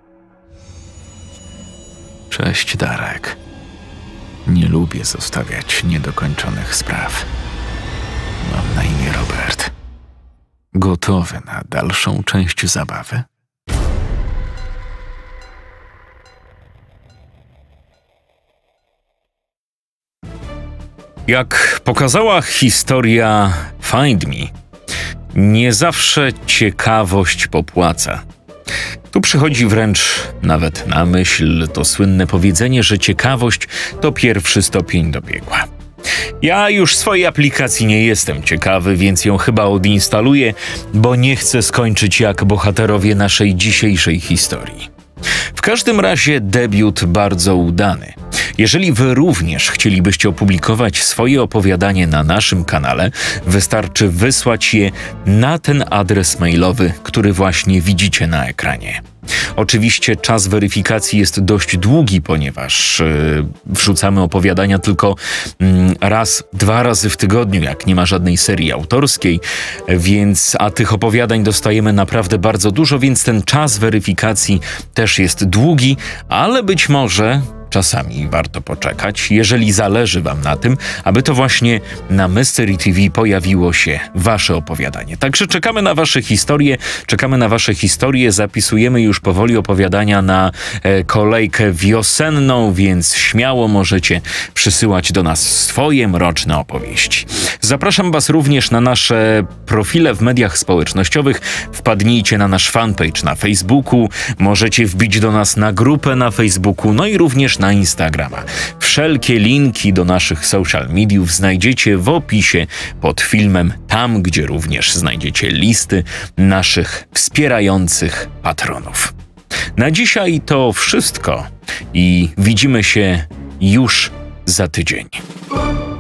Cześć, Darek. Nie lubię zostawiać niedokończonych spraw. Mam na imię Robert. Gotowy na dalszą część zabawy? Jak pokazała historia Find Me, nie zawsze ciekawość popłaca. Tu przychodzi wręcz nawet na myśl to słynne powiedzenie, że ciekawość to pierwszy stopień do piekła. Ja już swojej aplikacji nie jestem ciekawy, więc ją chyba odinstaluję, bo nie chcę skończyć jak bohaterowie naszej dzisiejszej historii. W każdym razie debiut bardzo udany. Jeżeli wy również chcielibyście opublikować swoje opowiadanie na naszym kanale, wystarczy wysłać je na ten adres mailowy, który właśnie widzicie na ekranie. Oczywiście czas weryfikacji jest dość długi, ponieważ wrzucamy opowiadania tylko raz, 2 razy w tygodniu, jak nie ma żadnej serii autorskiej, a tych opowiadań dostajemy naprawdę bardzo dużo, więc ten czas weryfikacji też jest długi, ale być może czasami warto poczekać, jeżeli zależy wam na tym, aby to właśnie na Mystery TV pojawiło się wasze opowiadanie. Także czekamy na wasze historie, zapisujemy już powoli opowiadania na kolejkę wiosenną, więc śmiało możecie przysyłać do nas swoje mroczne opowieści. Zapraszam was również na nasze profile w mediach społecznościowych. Wpadnijcie na nasz fanpage na Facebooku, możecie wbić do nas na grupę na Facebooku, no i również na Instagrama. Wszelkie linki do naszych social mediów znajdziecie w opisie pod filmem, tam gdzie również znajdziecie listy naszych wspierających patronów. Na dzisiaj to wszystko i widzimy się już za tydzień.